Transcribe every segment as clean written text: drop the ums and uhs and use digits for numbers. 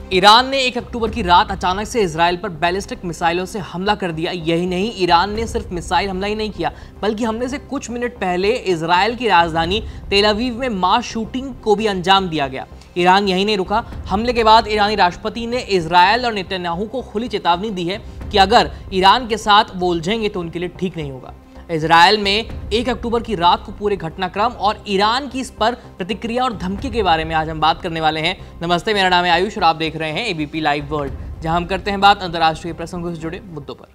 Iran ने 1 अक्टूबर की रात अचानक से इजराइल पर बैलिस्टिक मिसाइलों से हमला कर दिया। यही नहीं, ईरान ने सिर्फ मिसाइल हमला ही नहीं किया, बल्कि हमले से कुछ मिनट पहले इजराइल की राजधानी तेल अवीव में मास शूटिंग को भी अंजाम दिया गया। ईरान यही नहीं रुका। हमले के बाद ईरानी राष्ट्रपति ने इजराइल और नेतन्याहू को खुली चेतावनी दी है कि अगर ईरान के साथ वो उलझेंगे तो उनके लिए ठीक नहीं होगा। इजराइल में 1 अक्टूबर की रात को पूरे घटनाक्रम और ईरान की इस पर प्रतिक्रिया और धमकी के बारे में आज हम बात करने वाले हैं। नमस्ते, मेरा नाम है आयुष और आप देख रहे हैं एबीपी लाइव वर्ल्ड, जहां हम करते हैं बात अंतर्राष्ट्रीय प्रसंगों से जुड़े मुद्दों पर।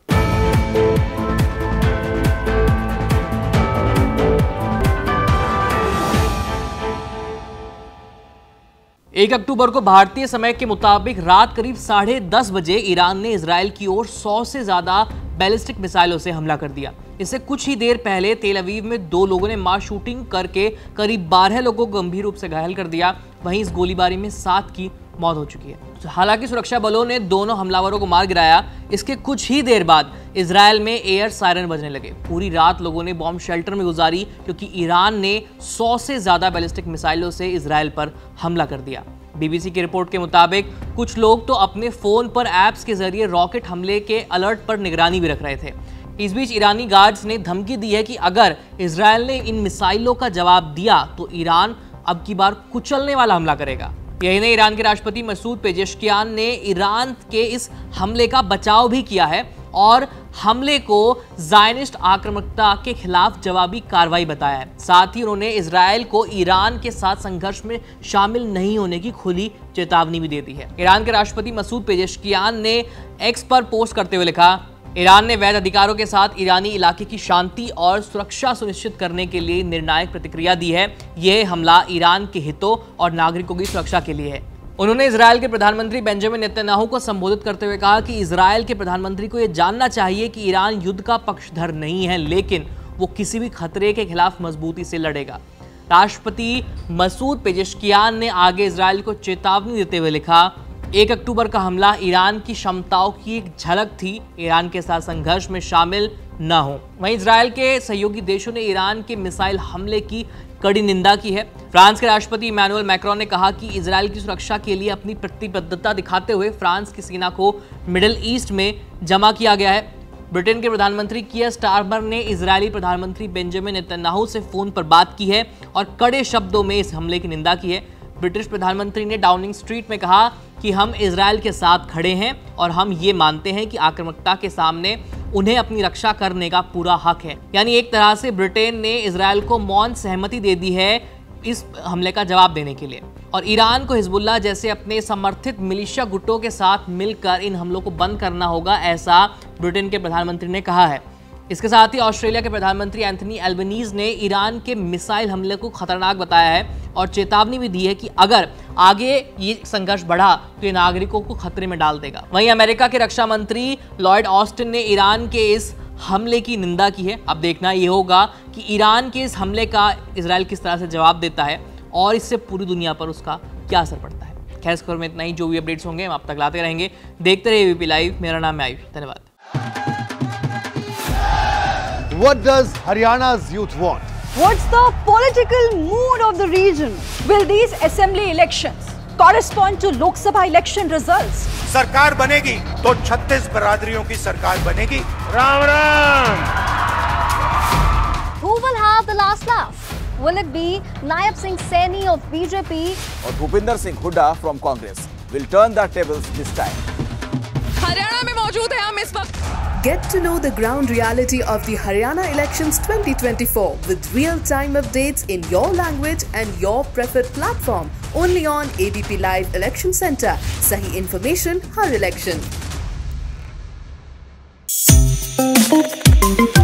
1 अक्टूबर को भारतीय समय के मुताबिक रात करीब 10:30 बजे ईरान ने इजराइल की ओर 100 से ज्यादा बैलिस्टिक मिसाइलों से हमला कर दिया। इससे कुछ ही देर पहले तेल अवीव में 2 लोगों ने मास शूटिंग करके करीब 12 लोगों को गंभीर रूप से घायल कर दिया। वहीं इस गोलीबारी में 7 की मौत हो चुकी है। हालांकि सुरक्षा बलों ने दोनों हमलावरों को मार गिराया। इसके कुछ ही देर बाद इजराइल में एयर सायरन बजने लगे। पूरी रात लोगों ने बॉम्ब शेल्टर में गुजारी, क्योंकि ईरान ने 100 से ज्यादा बैलिस्टिक मिसाइलों से इजराइल पर हमला कर दिया। बीबीसी की रिपोर्ट के मुताबिक कुछ लोग तो अपने फोन पर ऐप्स के जरिए रॉकेट हमले के अलर्ट पर निगरानी भी रख रहे थे। इस बीच ईरानी गार्ड्स ने धमकी दी है कि अगर इजराइल ने इन मिसाइलों का जवाब दिया तो ईरान अब की बार कुचलने वाला हमला करेगा। यही नहीं, ईरान के राष्ट्रपति मसूद पेजेश्कियान ने ईरान के इस हमले का बचाव भी किया है और हमले को ज़ायनिस्ट आक्रामकता के खिलाफ जवाबी कार्रवाई बताया है। साथ ही उन्होंने इजराइल को ईरान के साथ संघर्ष में शामिल नहीं होने की खुली चेतावनी भी दे दी है। ईरान के राष्ट्रपति मसूद पेजेश्कियान ने एक्स पर पोस्ट करते हुए लिखा, ईरान ने वैध अधिकारों के साथ ईरानी इलाके की शांति और सुरक्षा सुनिश्चित करने के लिए निर्णायक प्रतिक्रिया दी है। यह हमला ईरान के हितों और नागरिकों की सुरक्षा के लिए है। उन्होंने इजराइल के प्रधानमंत्री बेंजामिन नेतन्याहू को संबोधित करते हुए कहा कि इजराइल के प्रधानमंत्री को यह जानना चाहिए कि ईरान युद्ध का पक्षधर नहीं है, लेकिन वो किसी भी खतरे के खिलाफ मजबूती से लड़ेगा। राष्ट्रपति मसूद पेजेश्कियान ने आगे इजराइल को चेतावनी देते हुए लिखा, 1 अक्टूबर का हमला ईरान की क्षमताओं की एक झलक थी। ईरान के साथ संघर्ष में शामिल न हो। वहीं इजराइल के सहयोगी देशों ने ईरान के मिसाइल हमले की कड़ी निंदा की है। फ्रांस के राष्ट्रपति इमैनुअल मैक्रोन ने कहा कि इजराइल की सुरक्षा के लिए अपनी प्रतिबद्धता दिखाते हुए फ्रांस की सेना को मिडिल ईस्ट में जमा किया गया है। ब्रिटेन के प्रधानमंत्री कियर स्टारमर ने इजरायली प्रधानमंत्री बेंजामिन नेतन्याहू से फोन पर बात की है और कड़े शब्दों में इस हमले की निंदा की है। ब्रिटिश प्रधानमंत्री ने डाउनिंग स्ट्रीट में कहा कि हम इजराइल के साथ खड़े हैं और हम ये मानते हैं कि आक्रामकता के सामने उन्हें अपनी रक्षा करने का पूरा हक है। यानी एक तरह से ब्रिटेन ने इजराइल को मौन सहमति दे दी है इस हमले का जवाब देने के लिए, और ईरान को हिजबुल्लाह जैसे अपने समर्थित मिलिशिया गुटों के साथ मिलकर इन हमलों को बंद करना होगा, ऐसा ब्रिटेन के प्रधानमंत्री ने कहा है। इसके साथ ही ऑस्ट्रेलिया के प्रधानमंत्री एंथनी एल्बनीज ने ईरान के मिसाइल हमले को खतरनाक बताया है और चेतावनी भी दी है कि अगर आगे ये संघर्ष बढ़ा तो ये नागरिकों को खतरे में डाल देगा। वहीं अमेरिका के रक्षा मंत्री लॉयड ऑस्टिन ने ईरान के इस हमले की निंदा की है। अब देखना ये होगा कि ईरान के इस हमले का इजराइल किस तरह से जवाब देता है और इससे पूरी दुनिया पर उसका क्या असर पड़ता है। खैर, इस खबर में इतना ही। जो भी अपडेट्स होंगे हम आप तक लाते रहेंगे। देखते रहिए एबीपी लाइव। मेरा नाम है आयुष। धन्यवाद। What does Haryana's youth want? What's the political mood of the region? Will these assembly elections correspond to Lok Sabha election results? सरकार बनेगी तो 36 बरादरियों की सरकार बनेगी। Ram Ram. Who will have the last laugh? Will it be Nayab Singh Saini of BJP or Bhupinder Singh Hooda from Congress? Will turn the tables this time. Haryana में मौजूद है हम इस वक्त। Get to know the ground reality of the Haryana elections 2024 with real-time updates in your language and your preferred platform. Only on ABP Live Election Center. Sahi information, har election.